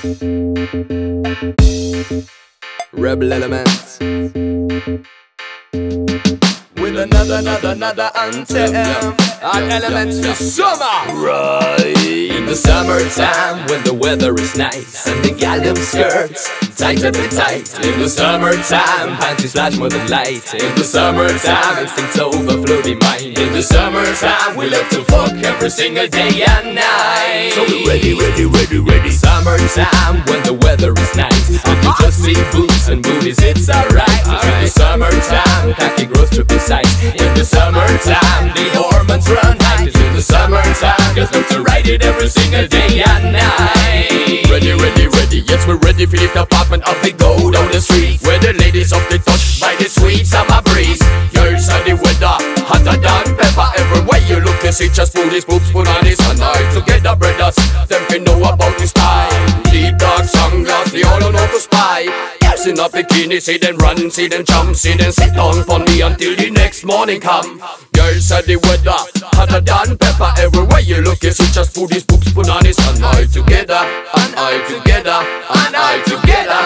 Rebel Elements with another anthem. Our Elements for summer. Right in the summertime when the weather is nice and the gallum skirts tighter than tight. In the summertime, panties flash more than light. In the summertime, instincts overflow the mind. In the summertime, we love to fuck every single day and night. So we're ready. Summertime when the weather is nice and you just see boobs and booties, it's alright. In the summertime, khaki grows triple size. In the summertime, the hormones run high. It's in the summertime, just love to ride it every single day and night. Ready, yes we're ready for the apartment of the go down the street where the ladies of the touch by the sweet summer breeze. Girls are the weather, hotter than pepper. Everywhere you look you see just booties, boobs, punanis and all together brothers. Them can know about the style. Deep dark sunglass, they all know to spy. Girls in a bikini, see them run, see them jump, see them sit down for me until the next morning come. Girls are the weather, hotter than pepper. Everywhere you look you see just booties, boobs, punanis and all together, and all together, and all together.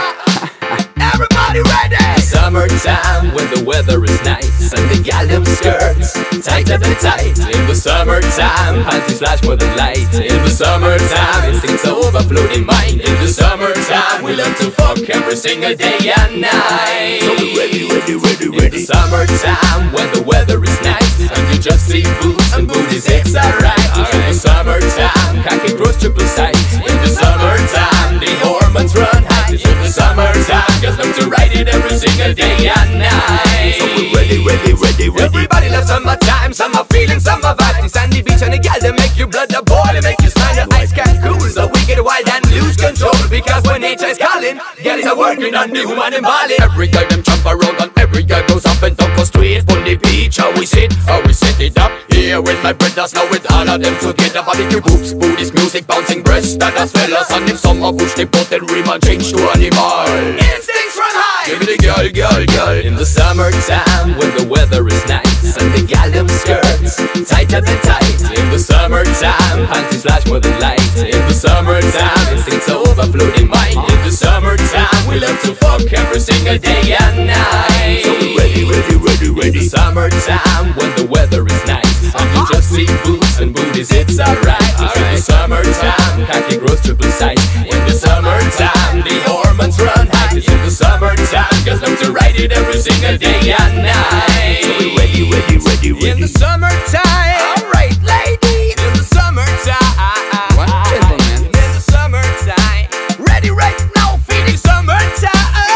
Everybody ready? Summertime when the weather is nice and the gallum skirts tighter than tight. In the summertime, panties flash more than light. In the summertime, instincts overflow in mind. In the summertime, we love to fuck every single day and night. So we're ready. In the summertime when the weather is nice and you just see boobs and booties, it's alright. In the summertime, khaki grows triple size. In the summertime, the hormones run high. In the summertime, just love to ride it every single day and night. So we're ready. Everybody loves summertime, summer feeling, summer vibes. Sandy beach and the gal they make you blood the boil, they make you smile, your eyes can cool. So we get wild and lose control because when nature is calling, gals are working on the woman in Bali. Every guy them jump around and every guy goes up and down, go straight on the beach. How we set it up here with my brothers, now with all of them together. Barbecue, boobs, booties, music, bouncing breasts, that as fellas. And if some are push the boat, then rhyme and change to animal. Instincts run high. Give it a girl. In the summertime when the weather is nice and the gallum skirts tighter than tight. In the summertime, panties flash more than light. In the summertime, instincts overflow in mind. In the summertime, we love to fuck every single day and night. So we're ready. In the summertime when the weather is nice and you just see boobs and booties, it's alright. In the summertime, khaki grows triple size. In the summertime, the hormones run high. In the summertime, just love to ride it every single day and night. So we're ready. In the summertime, alright ladies. In the summertime, what gentlemen? In the summertime, ready right now, feeling summertime.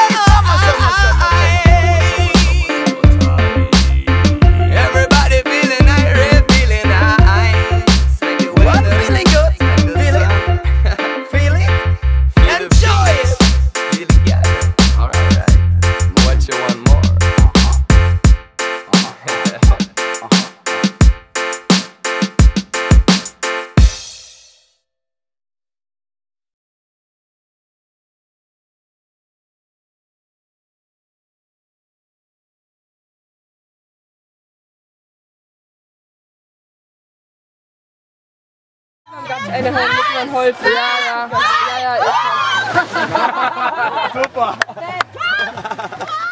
Everybody feeling irate, feeling nice. What? Feeling good? Feeling? Enjoy it. Feeling good. Alright. What you want more? Gab's eine mit Holz. Ja. Super.